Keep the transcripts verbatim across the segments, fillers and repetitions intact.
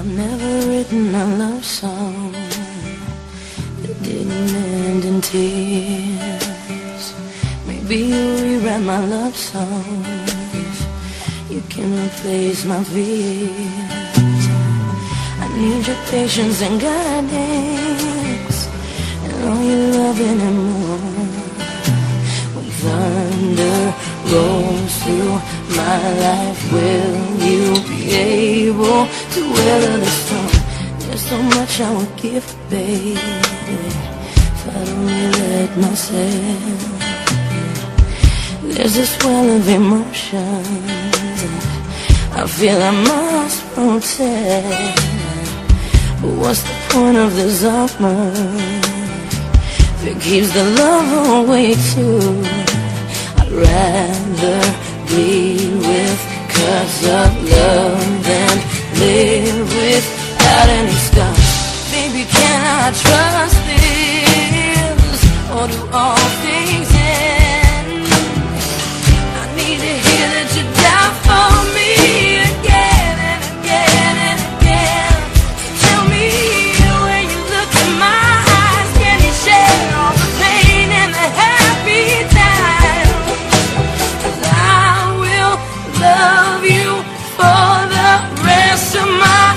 never written a love song that didn't end in tears. Maybe you rewrite my love songs, you can replace my fears. I need your patience and guidance, and all your love anymore. When thunder rolls through my life, will you be able to weather the storm? There's so much I would give, baby, if I'd only let myself. There's this well of emotions I feel I must protect, but what's the point of this armor if it keeps the love away too? I'd rather bleed with cuts of love than live without any scars. Baby, can I trust this, or do all things end? I need to hear that you die for me again and again and again. Tell me when you look in my eyes, can you share all the pain and the happy times? 'Cause I will love you for the rest of my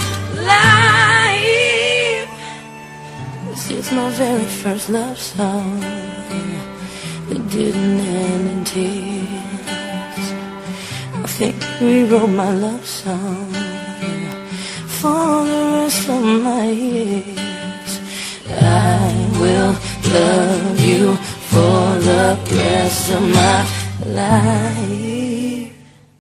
life. This is my very first love song that didn't end in tears. I think you rewrote my love song for the rest of my years. I will love you for the rest of my life.